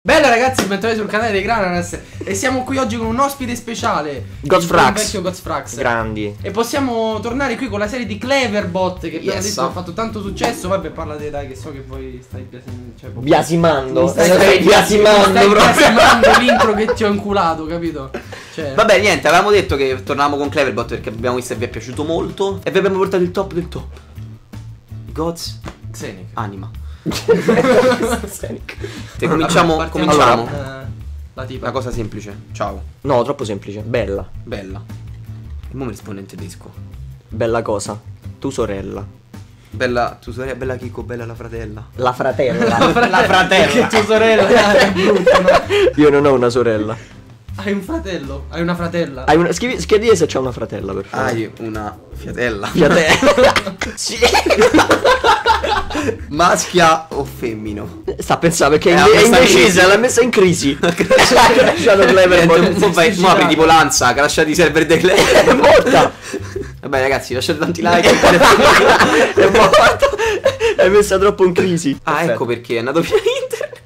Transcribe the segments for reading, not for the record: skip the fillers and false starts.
Bella ragazzi, bentornati sul canale dei Grananas. E siamo qui oggi con un ospite speciale, Godfrax. il vecchio Godfrax. Grandi. E possiamo tornare qui con la serie di Cleverbot, che abbiamo detto ha fatto tanto successo. Vabbè, parlate dai, che so che voi stai biasimando. Stai biasimando l'intro che ti ho inculato, capito? Cioè... Vabbè, niente, avevamo detto che tornavamo con Cleverbot perché abbiamo visto che vi è piaciuto molto. E vi abbiamo portato il top del top. Gods Xenic. Anima. Cominciamo. La tipa. Una cosa semplice. Ciao. No, troppo semplice. Bella. Bella. E mo mi risponde in tedesco. Bella cosa. Tu sorella. Bella tua sorella, bella Chico, bella la fratella. La fratella. La fratella. Perché tua sorella è brutto, no? Io non ho una sorella. Hai un fratello? Hai una fratella? Hai una... Scrivi se c'è una fratella, per favore. Hai una fiatella. Fiatella. Sì. Maschia o femmino? Sta a pensare perché è messa in indecisa, crisi. l'ha messa in crisi. Lasciato Cleverbot. Mo apri tipo l'ansa, crashati i server dei Clever. È morta. Vabbè ragazzi, lasciate tanti like. È morta. È messa troppo in crisi. Ah, Perfetto. ecco perché è andato via internet.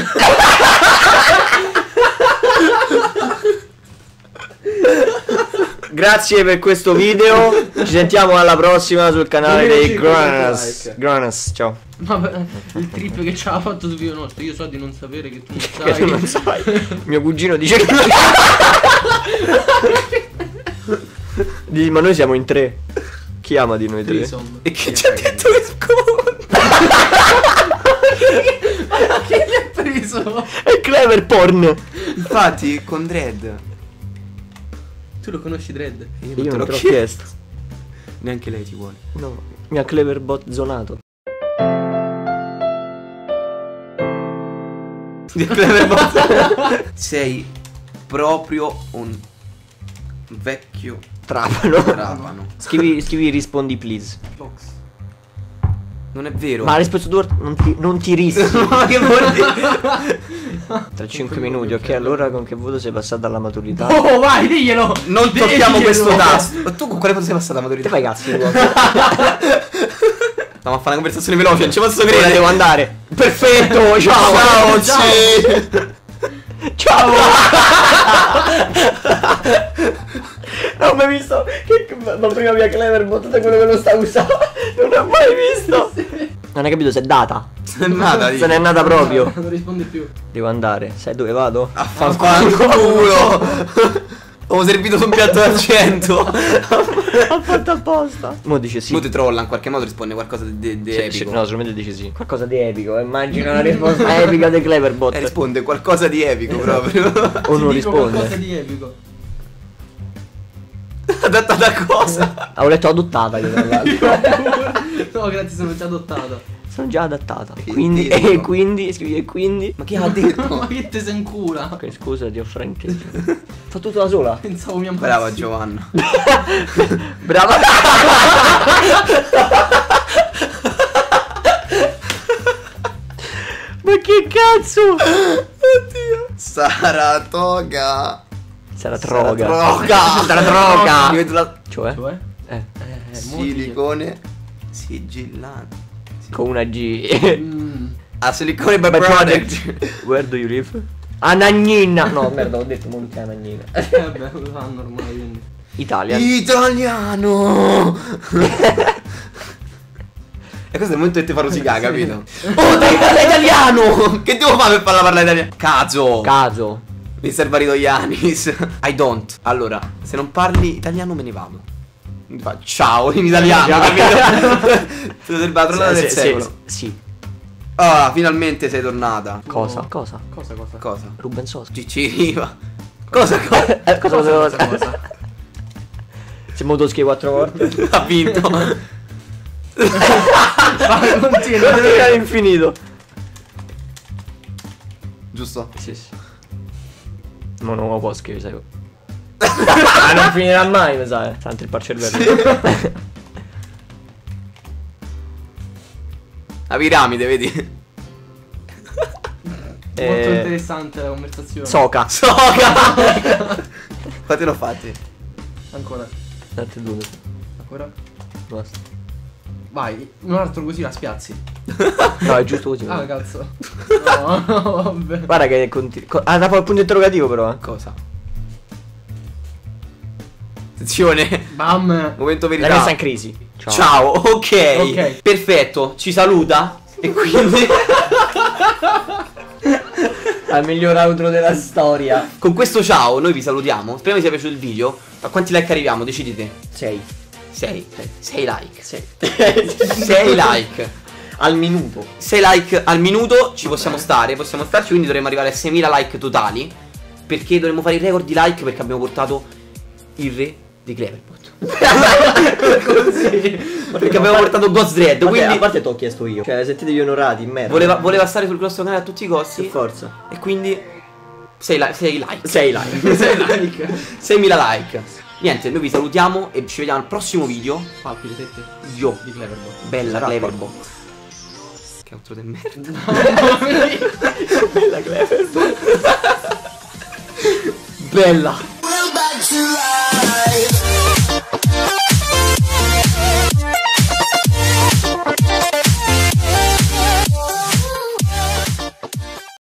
Grazie per questo video. Ci sentiamo alla prossima sul canale dei Grananas. Ciao. Vabbè, il trip che ci ha fatto sul video nostro. Io so di non sapere che tu non sai. Che tu non sai. Mio cugino dice che ma noi siamo in tre. Chi ama di noi tre? Trisom. E che ci ha detto che sconta? Che gli ha preso? È Clever Porn. Infatti con Dredd. Tu lo conosci Dredd? Io non te l'ho chiesto. Neanche lei ti vuole. No, mi ha Cleverbot zonato. Sei proprio un vecchio Trapano. trapano. Scrivi rispondi please. Box. Non è vero. Ma la risposta tua non ti rischi. Ma che vuol dire? Tra 5 minuti, ok? Allora con che voto sei passata alla maturità? Oh, vai, diglielo! Non tocchiamo questo tasto. Ma tu con quale cosa sei passata la Te maturità? fai cazzo di Stiamo a fare una conversazione veloce, non ci posso Ora credere. devo andare. Perfetto, ciao. Ciao, sì. Ciao. Non ho mai visto che ma prima mia Cleverbot da quello che lo sta usando. Non ho mai visto. Non hai capito, se è data. Se n'è nata, Se n'è nata proprio. Non risponde più. Devo andare. Sai dove vado? Affanculo. Ho servito su un piatto d'argento. Ho fatto apposta. Mo dice sì. Mo ti trolla, in qualche modo risponde qualcosa di epico. No, solamente dice sì. Qualcosa di epico. Immagina una risposta epica di Cleverbot. Risponde qualcosa di epico proprio. O non Ti dico qualcosa risponde. di epico. Adattata a cosa? Ho letto adottata io tra l'altro. No, grazie, sono già adottato. Sono già adattata. Che Quindi, detto? e quindi, scrivi e quindi. Ma chi ha detto? Ma che te sei in cura? Ok, scusa, ti ho frainteso. Fa tutto da sola. Pensavo mi ammazzi. Brava Giovanna. Brava. Ma che cazzo? Oddio. Saratoga. Sarà droga. Droga. Sarà droga. Divento la... Cioè? Cioè? Silicone sigillante. Con una G. Ah, silicone by By product. Where do you live? A Nagnina. No, merda, ho detto molto a Nagnina. Vabbè, lo fanno ormai, quindi. Italia. Italiano. E questo è il momento che ti fa rosicare, capito? Oh, devi parlare italiano! Che devo fare per farla parlare italiano? Caso. Caso. Mister Varidoianis. I don't. Allora, se non parli italiano me ne vado. Mi fa ciao in italiano, capito? Tu sei il patronato del secolo. Sì. Ah, finalmente sei tornata. Cosa? No. Cosa? Cosa? Ruben Sosa. Cicci Riva. Cosa? Cosa? Si è moto 4 volte. Ha vinto. Vai, continua. È infinito. Giusto? Sì, sì. Ma non lo può scrivere, sai. Ah, non finirà mai, mi sa. Tanto il parcello. La piramide, vedi? Molto interessante la conversazione. Soca. Quanti l'ho fatti? Ancora. Date due. Ancora. Basta. Vai, un altro così la spiazzi. No, è giusto così. Ah, cazzo. No, no, vabbè. Guarda che ah, dopo il punto interrogativo però. Cosa? Attenzione. Bam. Momento La verità. messa in crisi. Ciao. Ok. Perfetto. Ci saluta. E quindi Al miglior outro della storia. con questo ciao noi vi salutiamo. Speriamo vi sia piaciuto il video. A quanti like arriviamo? Decidete. 6 like. 6 6 like. al minuto. 6 like al minuto ci possiamo starci, quindi dovremmo arrivare a 6.000 like totali. Perché dovremmo fare il record di like perché abbiamo portato il re di Cleverbot. Così. Perché abbiamo portato Ghost Dread. Quindi a parte t'ho chiesto io. Cioè sentitevi onorati, merda. voleva stare sul nostro canale a tutti i costi. Per forza. E quindi 6 like. 6 like. 6 like. 6.000 like. Niente, noi vi salutiamo e ci vediamo al prossimo video. Palpi le tette Yo. di Cleverbot. Bella Sarà Cleverbot. Che altro del merda. Bella Cleverbot. Bella. We're back to life.